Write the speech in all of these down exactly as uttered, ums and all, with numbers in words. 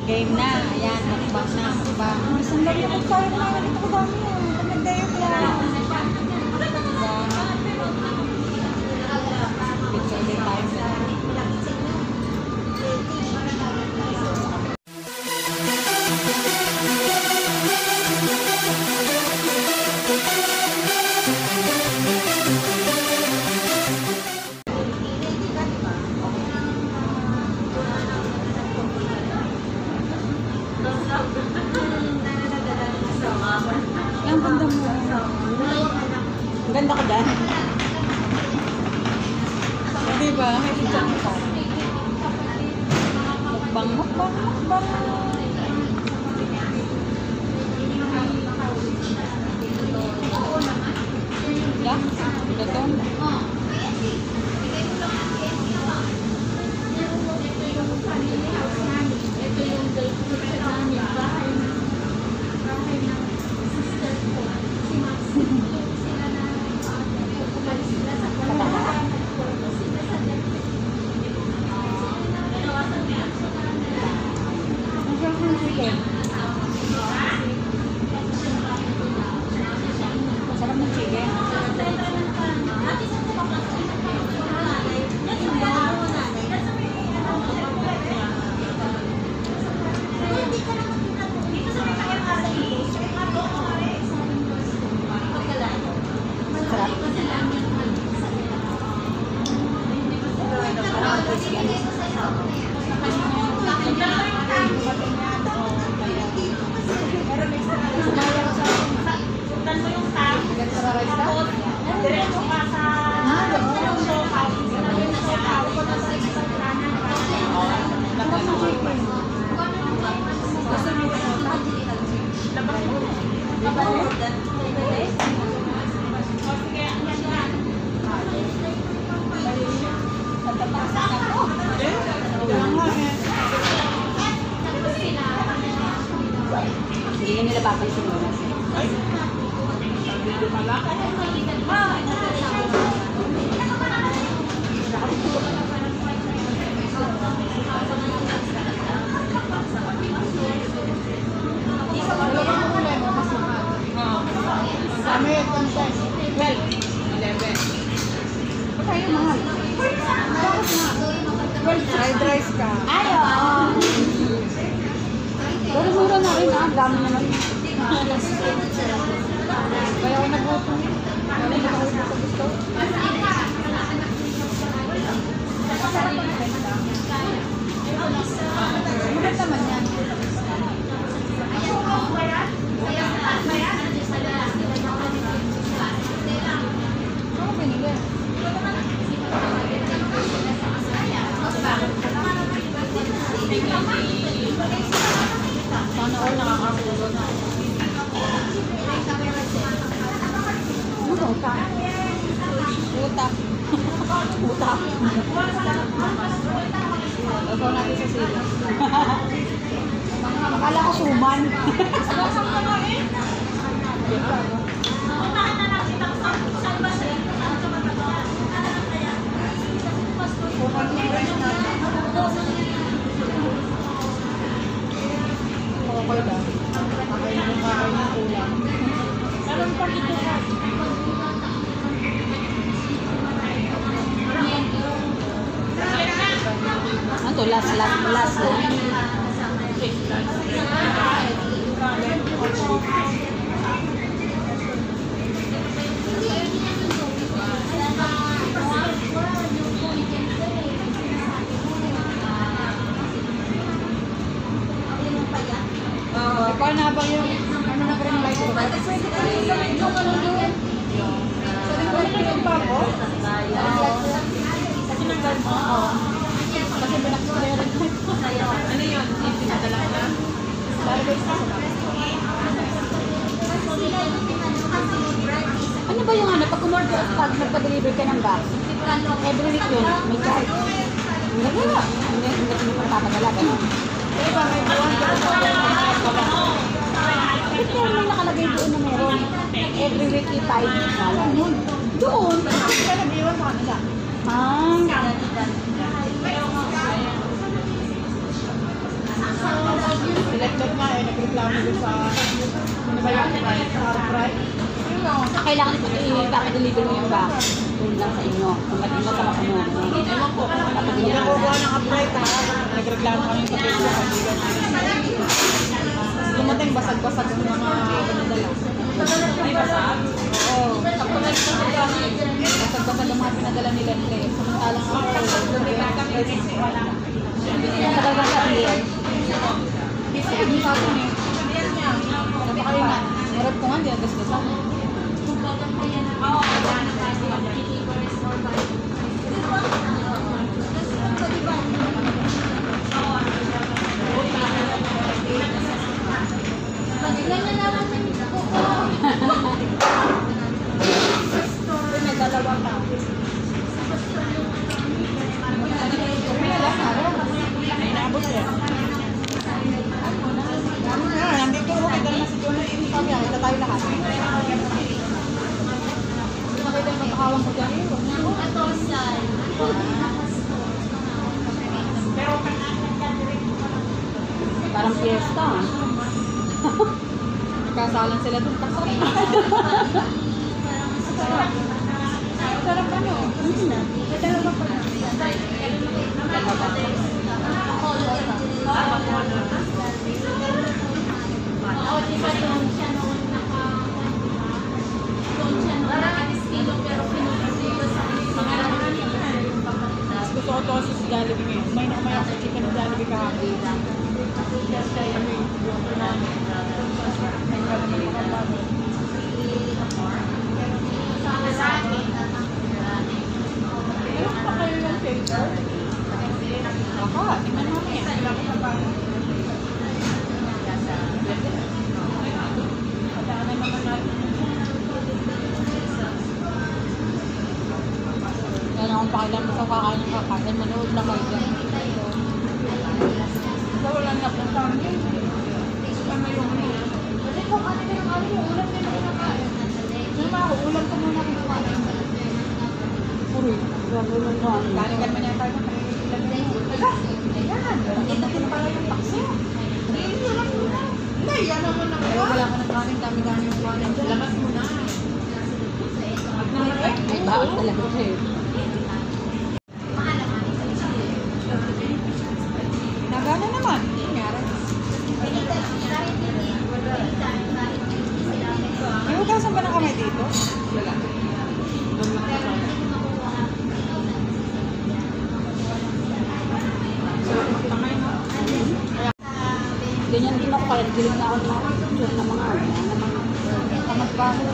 Game na. Ayan, mukbang na. Mukbang. Isang lagi ako tayo na. Ito ko dami yan. Pagdayo ko lang. Picture din tayo. Ang ganda mo. Ang ganda ka dyan. Diba? May picture ka. Mukbang, mukbang, mukbang. Yeah? Ito? Sarap ng chicken. Hindi nila papansin mo. Ay? Dito pala? Kami, contest. twelve. eleven. Kaya mahal. Fried rice ka. Ayaw. Pero mura na rin ah. Dami na rin. Kaya ako nag-gutom. Kaya ako nag-gutom sa gusto. Maganda man yan. Ano pinili? Sana all nakakakulo na. Ano utak? Utak. Utak. Agaw natin sa sila. Akala ko suman. Okay ba? Kakain mo kakain ng ulam. Meron pa dito ka. Ano to? Last, last, last lang. Ikaw na habang yung ano na rin light ko? Pwede pa rin yung ano doon. Pwede pa rin pa ako? Kasi nagdaan mo? Oo. Kasi binakso na yung rin. Ano yun? Pinadala ko na? Lalabay sa sa ano ba yung ano? Pag kumorder pag nagpa-deliver ka ng box, every week yun, may charge. Hindi ba? Hindi ko papadala. Pero ba may buwan ka? Ito may nakalagay doon na meron. Every week i-five. Doon? Kaya nag-iwan sa kanila. Ah. Silat-lat nga eh, nagreklamo doon sa ano ba yung price? Sa price? Kailangan ito i-deliver mo yung box. Doon lang sa inyo. Kung ba't yung masama mo. Ewan ko. Hindi na kukuha ng upright ha. Nagreklamo kami sa Facebook. Dumating basag-basag sa mga pinadala. Ay, basag? Oo. Basag-basag ang mga pinadala nila nila. Samantalang ako. Talagang sa real. Hindi sa akin eh. Sabi kayo nga. Marap ko nga, hindi nagasgasan. May dalawa pa. Ay, naabot siya. Nandito ko, kita naman si Jonah. Sabi ako, ito tayo lahat. Nakita yung pagkakawang ko dyan. Parang fiesta. Kasalan sila doon. Sarap. Sarap ano? May dalawa pa. Oo, di ba doon siya noon naka... Doon siya noon naka-distilo pero pinag-distilo sa Mas gusto ko to sa Jollibee ngayon. May na kumayak sa chicken ng Jollibee kahapon. Meron pa kayo yung filter? Baka, tingnan mo yan. Padaanan naman natin. Yan akong pakilang sa kakain ng kakain. Manood na kayo dyan. So, wala nga po sa amin. Ano yung ano? Kasi kung ano yung ano yung ulam din ang kinakain. Diba ako, ulam ko muna kinakain. Uy, grabe mo na. Kanigan man yata yung kanilan mo. Hala, yan. Nakita ko na pala yung paksa. Hindi, ulam muna. Hindi, yan naman na. Pero wala ka ng kanin, dami-dami yung kanin dyan. Lamas muna. Ay, bakit talaga siya eh. Nagana naman. Nangyari. May hugasan ba na kami dito? Wala. Ganyan din ako kaya giling na ako ng mga picture ng mga ano, ng mga tamad pa ako.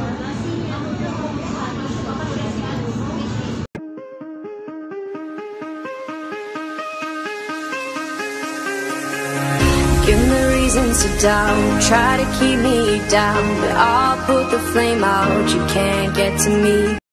Give me reasons to doubt, try to keep me down, but I'll put the flame out, you can't get to me.